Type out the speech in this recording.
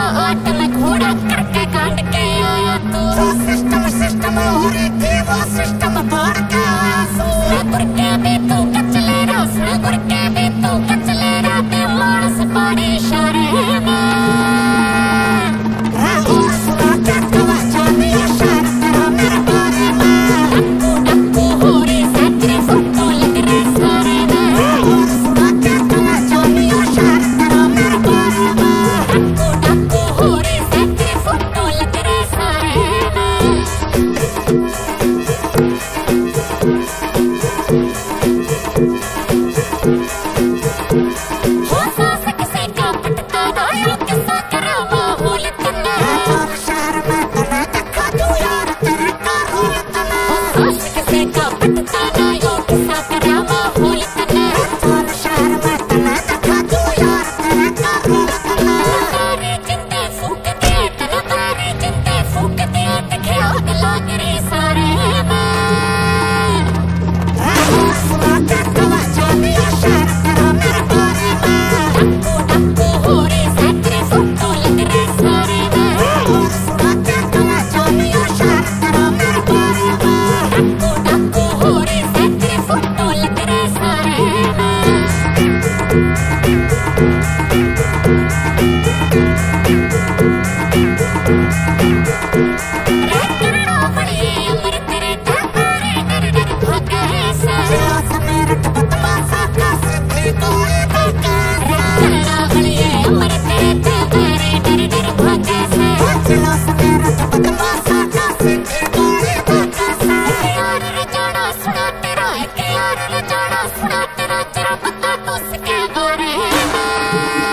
आट में घोड़ा करके काट के आया तू। जो सिस्टम हो रही थी वो सिस्टम तोड़ के आया तू। सुरगुर के भी तू कच ले रहा, सुरगुर के भी तू कच ले रहा, ते मानस पाड़ी इशारे में। और सुना के कवा जानी इशारा तेरा मेरे बारे में। डक्कू हो रही सैकड़ी फोटो लग रहे सारे में। और सुना के कवा जानी इशारा तेरा मेरे बारे में। डक्कू हो रही सैकड़ी फोटो लग रहे सारे में। हो सास किसी का पटता ना यो किस्सा करा माहौल तना। और शहर में तना देखा तू यार तेरे का रोल तना। हो सास किसी का पटता ना यो किस्सा करा माहौल तना। और शहर में तना देखा तू यार तेरे का रोल तना। तारे जिंदे फूक दे तना, तारे जिंदे फूक दे दिखे आग लाग रही सारे में। सुना के कवा जानी इशारा तेरा मेरे बारे में। डक्कू हो रही सैकड़ी फोटो लग रहे सारे में। और सुना के कवा जानी इशारा तेरा मेरे बारे में। डक्कू हो रही सैकड़ी फोटो लग रहे सारे में। करना पड़े अमर तेरे तारे डर डर भागे सारे। मेरठ बदमाशा का सिद्धि कोई भागे। करना पड़े अमर तेरे तारे डर डर भागे सारे। मेरठ बदमाशा का सिद्धि कोई भागे। यार रजाना सुना तेरा है कि यार रजाना सुना तेरा, तेरा पता तो उसके बारे में।